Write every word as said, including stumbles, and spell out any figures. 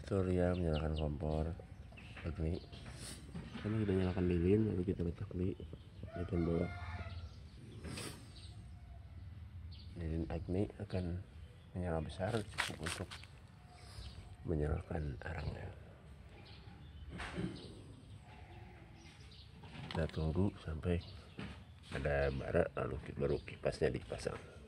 tutorial menyalakan kompor Agni. Kami sudah nyalakan lilin, lalu kita letak di bagian bawah. Lilin Agni akan menyala besar, cukup untuk menyalakan arangnya. Kita tunggu sampai ada bara, lalu baru kipasnya dipasang.